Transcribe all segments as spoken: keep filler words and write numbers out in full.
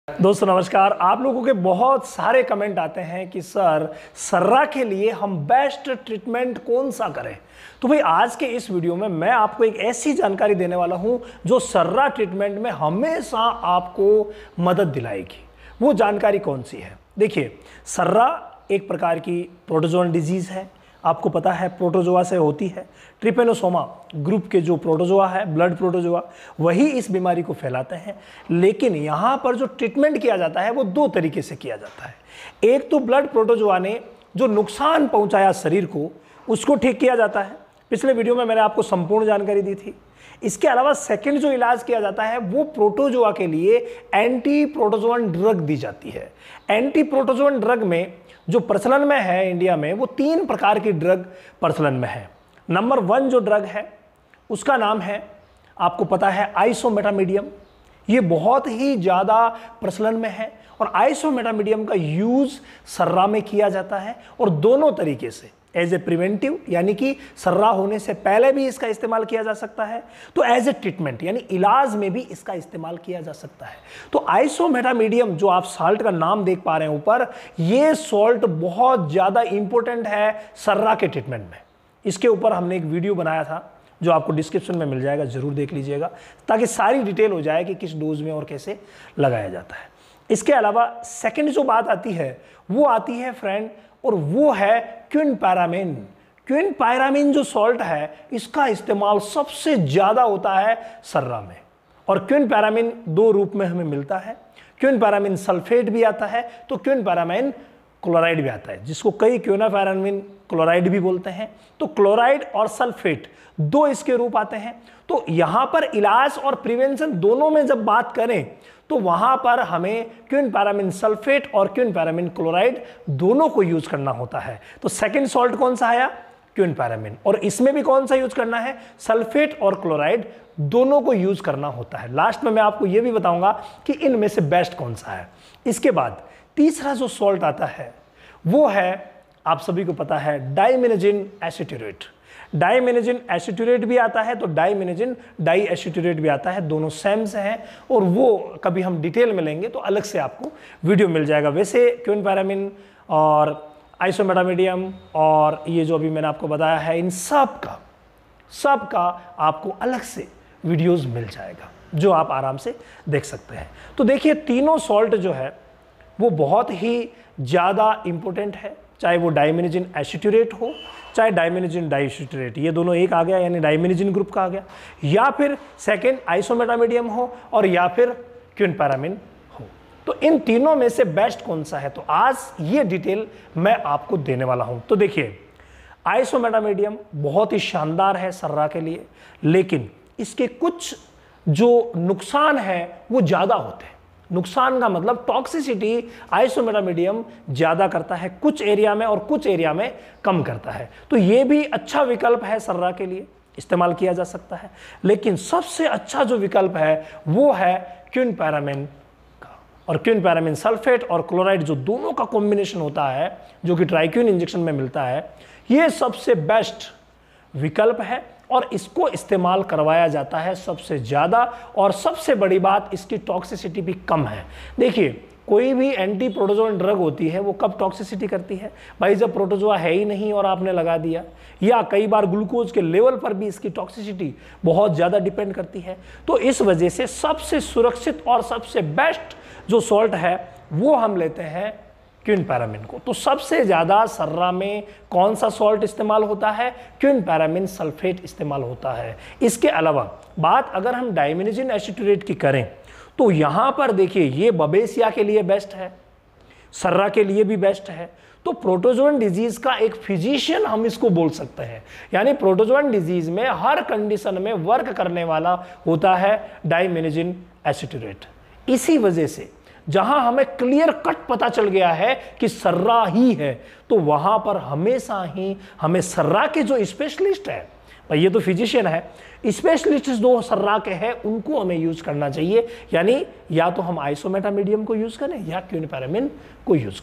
दोस्तों नमस्कार। आप लोगों के बहुत सारे कमेंट आते हैं कि सर सर्रा के लिए हम बेस्ट ट्रीटमेंट कौन सा करें। तो भाई आज के इस वीडियो में मैं आपको एक ऐसी जानकारी देने वाला हूं जो सर्रा ट्रीटमेंट में हमेशा आपको मदद दिलाएगी। वो जानकारी कौन सी है? देखिए, सर्रा एक प्रकार की प्रोटोजोअन डिजीज है। आपको पता है प्रोटोजोआ से होती है। ट्रिपेनोसोमा ग्रुप के जो प्रोटोजोआ है, ब्लड प्रोटोजोआ, वही इस बीमारी को फैलाते हैं। लेकिन यहाँ पर जो ट्रीटमेंट किया जाता है वो दो तरीके से किया जाता है। एक तो ब्लड प्रोटोजोआ ने जो नुकसान पहुँचाया शरीर को, उसको ठीक किया जाता है। पिछले वीडियो में मैंने आपको संपूर्ण जानकारी दी थी। इसके अलावा सेकंड जो इलाज किया जाता है वो प्रोटोजोआ के लिए एंटी प्रोटोजोअन ड्रग दी जाती है। एंटी प्रोटोजोअन ड्रग में जो प्रचलन में है इंडिया में, वो तीन प्रकार की ड्रग प्रचलन में है। नंबर वन जो ड्रग है उसका नाम है, आपको पता है, आइसोमेटामिडियम। ये बहुत ही ज़्यादा प्रचलन में है और आइसोमेटामिडियम का यूज़ सर्रा में किया जाता है और दोनों तरीके से, एज ए प्रिवेंटिव यानी कि सर्रा होने से पहले भी इसका इस्तेमाल किया जा सकता है, तो एज ए ट्रीटमेंट यानी इलाज में भी इसका इस्तेमाल किया जा सकता है। तो आइसोमेटामिडियम जो आप साल्ट का नाम देख पा रहे हैं ऊपर, ये सॉल्ट बहुत ज़्यादा इंपॉर्टेंट है सर्रा के ट्रीटमेंट में। इसके ऊपर हमने एक वीडियो बनाया था जो आपको डिस्क्रिप्शन में मिल जाएगा, जरूर देख लीजिएगा ताकि सारी डिटेल हो जाए कि किस डोज में और कैसे लगाया जाता है। इसके अलावा सेकेंड जो बात आती है वो आती है फ्रेंड, और वो है क्विनपैरामिन। क्विनपैरामिन जो सॉल्ट है इसका इस्तेमाल सबसे ज़्यादा होता है सर्रा में। और क्विनपैरामिन दो रूप में हमें मिलता है। क्विनपैरामिन सल्फेट भी आता है, तो क्विनपैरामिन क्लोराइड भी आता है, जिसको कई क्विनपैरामिन क्लोराइड भी बोलते हैं। तो क्लोराइड और सल्फेट दो इसके रूप आते हैं। तो यहाँ पर इलाज और प्रिवेंशन दोनों में जब बात करें तो वहाँ पर हमें क्विनपैरामिन सल्फेट और क्विनपैरामिन क्लोराइड दोनों को यूज करना होता है। तो सेकंड सॉल्ट कौन सा आया? क्विनपैरामिन। और इसमें भी कौन सा यूज करना है? सल्फेट और क्लोराइड दोनों को यूज करना होता है। लास्ट में मैं आपको यह भी बताऊंगा कि इनमें से बेस्ट कौन सा है। इसके बाद तीसरा जो सॉल्ट आता है वो है, आप सभी को पता है, डाइमिनोजिन एसिट्यूरेट। डाइमिनोजिन एसिट्यूरेट भी आता है तो डाइमिनोजिन डाई एसिट्यूरेट भी आता है, दोनों सेम से हैं और वो कभी हम डिटेल में लेंगे तो अलग से आपको वीडियो मिल जाएगा। वैसे क्विनपैरामिन और आइसोमेटामिडियम और ये जो अभी मैंने आपको बताया है, इन सब का सब का आपको अलग से वीडियोस मिल जाएगा जो आप आराम से देख सकते हैं। तो देखिए, तीनों सॉल्ट जो है वो बहुत ही ज़्यादा इम्पोर्टेंट है, चाहे वो डाइमिनोजिन एसिट्यूरेट हो चाहे डाइमिनोजिन डाइएसिट्यूरेट, ये दोनों एक आ गया यानी डाइमिनोजिन ग्रुप का आ गया, या फिर सेकेंड आइसोमेटामिडियम हो और या फिर क्विनपैरामिन हो। तो इन तीनों में से बेस्ट कौन सा है, तो आज ये डिटेल मैं आपको देने वाला हूं। तो देखिए, आइसोमेटामिडियम बहुत ही शानदार है सर्रा के लिए, लेकिन इसके कुछ जो नुकसान है वो ज़्यादा होते हैं। नुकसान का मतलब टॉक्सिसिटी आइसोमेटामिडियम ज़्यादा करता है कुछ एरिया में और कुछ एरिया में कम करता है। तो ये भी अच्छा विकल्प है सर्रा के लिए, इस्तेमाल किया जा सकता है। लेकिन सबसे अच्छा जो विकल्प है वो है क्विनपैरामिन का। और क्विनपैरामिन सल्फेट और क्लोराइड जो दोनों का कॉम्बिनेशन होता है, जो कि ट्राइक्विन इंजेक्शन में मिलता है, ये सबसे बेस्ट विकल्प है और इसको इस्तेमाल करवाया जाता है सबसे ज़्यादा। और सबसे बड़ी बात, इसकी टॉक्सिसिटी भी कम है। देखिए, कोई भी एंटी प्रोटोजोअन ड्रग होती है वो कब टॉक्सिसिटी करती है भाई? जब प्रोटोजोआ है ही नहीं और आपने लगा दिया, या कई बार ग्लूकोज के लेवल पर भी इसकी टॉक्सिसिटी बहुत ज़्यादा डिपेंड करती है। तो इस वजह से सबसे सुरक्षित और सबसे बेस्ट जो सॉल्ट है वो हम लेते हैं क्विनपैरामिन को। तो सबसे ज़्यादा सर्रा में कौन सा सॉल्ट इस्तेमाल होता है? क्विनपैरामिन सल्फेट इस्तेमाल होता है। इसके अलावा बात अगर हम डाइमिनोजिन एसिट्यूरेट की करें तो यहाँ पर देखिए, ये बबेसिया के लिए बेस्ट है, सर्रा के लिए भी बेस्ट है। तो प्रोटोजोअन डिजीज का एक फिजिशियन हम इसको बोल सकते हैं, यानी प्रोटोजोअन डिजीज में हर कंडीशन में वर्क करने वाला होता है डाइमिनोजिन एसिट्यूरेट। इसी वजह से जहां हमें क्लियर कट पता चल गया है कि सर्रा ही है, तो वहां पर हमेशा ही हमें सर्रा के जो स्पेशलिस्ट है, भाई ये तो फिजिशियन है, स्पेशलिस्ट जो सर्रा के हैं उनको हमें यूज करना चाहिए। यानी या तो हम आइसोमेटामिडियम को यूज करें या क्विनपैरामिन को यूज करें।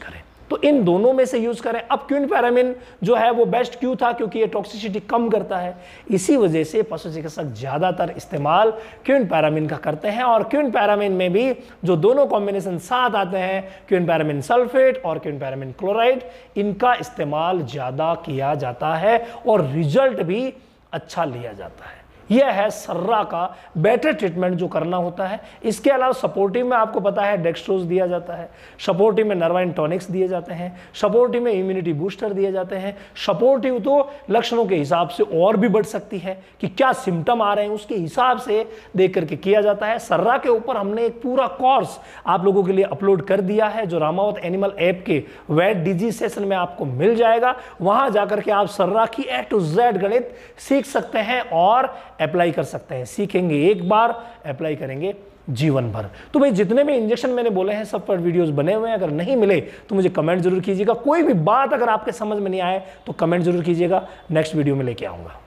तो इन दोनों में से यूज करें। अब क्विनपैरामिन जो है वो बेस्ट क्यों था, क्योंकि ये टॉक्सिसिटी कम करता है। इसी वजह से पशु चिकित्सक ज्यादातर इस्तेमाल क्विनपैरामिन का करते हैं। और क्विनपैरामिन में भी जो दोनों कॉम्बिनेशन साथ आते हैं, क्विनपैरामिन सल्फेट और क्विनपैरामिन क्लोराइड, इनका इस्तेमाल ज्यादा किया जाता है और रिजल्ट भी अच्छा लिया जाता है। यह है सर्रा का बेटर ट्रीटमेंट जो करना होता है। इसके अलावा सपोर्टिव में आपको पता है डेक्सट्रोज दिया जाता है, सपोर्टिव में नर्वाइन टॉनिक्स दिए जाते हैं, सपोर्टिव में इम्यूनिटी बूस्टर दिए जाते हैं। सपोर्टिव तो लक्षणों के हिसाब से और भी बढ़ सकती है कि क्या सिम्टम आ रहे हैं उसके हिसाब से देख करके किया जाता है। सर्रा के ऊपर हमने एक पूरा कोर्स आप लोगों के लिए अपलोड कर दिया है जो रामावत एनिमल ऐप के वेट डिजीज सेशन में आपको मिल जाएगा। वहां जाकर के आप सर्रा की ए टू जेड गणित सीख सकते हैं और अप्लाई कर सकते हैं। सीखेंगे एक बार, अप्लाई करेंगे जीवन भर। तो भाई जितने भी इंजेक्शन मैंने बोले हैं सब पर वीडियोस बने हुए हैं, अगर नहीं मिले तो मुझे कमेंट जरूर कीजिएगा। कोई भी बात अगर आपके समझ में नहीं आए तो कमेंट जरूर कीजिएगा, नेक्स्ट वीडियो में लेके आऊंगा।